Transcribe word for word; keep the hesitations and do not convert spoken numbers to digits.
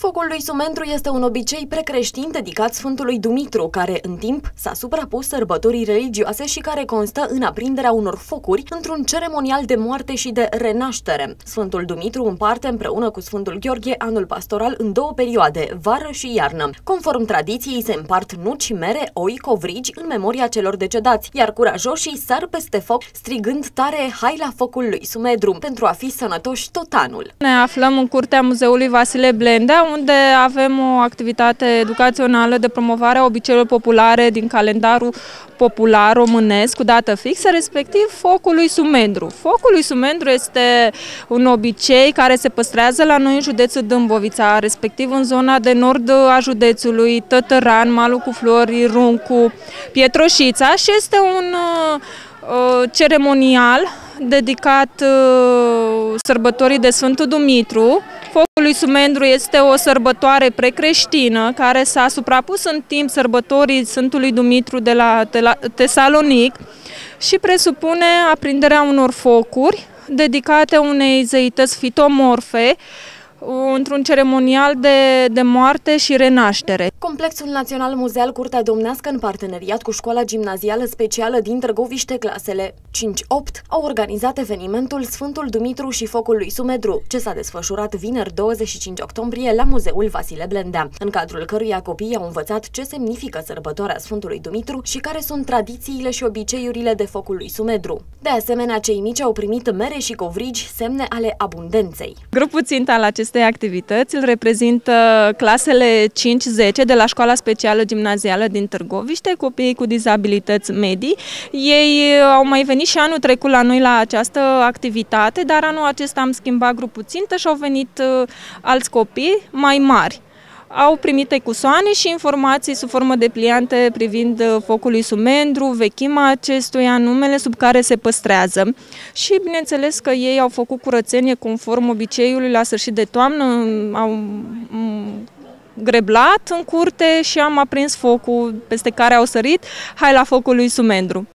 Focul lui Sumendru este un obicei precreștin dedicat Sfântului Dumitru, care în timp s-a suprapus sărbătorii religioase și care constă în aprinderea unor focuri într-un ceremonial de moarte și de renaștere. Sfântul Dumitru împarte împreună cu Sfântul Gheorghe anul pastoral în două perioade, vară și iarnă. Conform tradiției se împart nuci, mere, oi, covrigi în memoria celor decedați, iar curajoșii sar peste foc strigând tare "Hai la focul lui Sumendru" pentru a fi sănătoși tot anul. Ne aflăm în curtea Muzeului Vasile Blendea, unde avem o activitate educațională de promovare a obiceiurilor populare din calendarul popular românesc cu dată fixă, respectiv Focul lui Sumendru. Focul lui Sumendru este un obicei care se păstrează la noi în județul Dâmbovița, respectiv în zona de nord a județului, Tătăran, Malul cu Flori, Runcu, Pietroșița, și este un uh, ceremonial dedicat uh, sărbătorii de Sfântul Dumitru. Focul lui Sumendru este o sărbătoare precreștină care s-a suprapus în timp sărbătorii Sfântului Dumitru de la Tesalonic și presupune aprinderea unor focuri dedicate unei zeități fitomorfe într-un ceremonial de, de moarte și renaștere. Complexul Național Muzeal Curtea Domnească, în parteneriat cu Școala Gimnazială Specială din Târgoviște, clasele cinci opt, au organizat evenimentul Sfântul Dumitru și Focul lui Sumendru, ce s-a desfășurat vineri douăzeci și cinci octombrie la Muzeul Vasile Blendea, în cadrul căruia copiii au învățat ce semnifică sărbătoarea Sfântului Dumitru și care sunt tradițiile și obiceiurile de Focul lui Sumendru. De asemenea, cei mici au primit mere și covrigi, semne ale abundenței. Grupul țintă al acestei activități îl reprezintă clasele cinci zece de la Școala Specială Gimnazială din Târgoviște, copiii cu dizabilități medii. Ei au mai venit și anul trecut la noi la această activitate, dar anul acesta am schimbat grupul țintă și au venit alți copii mai mari. Au primit ecusoane și informații sub formă de pliante privind Focul lui Sumendru, vechimea acestuia, numele sub care se păstrează. Și bineînțeles că ei au făcut curățenie conform obiceiului la sfârșit de toamnă, au greblat în curte și am aprins focul peste care au sărit "Hai la Focul lui Sumendru".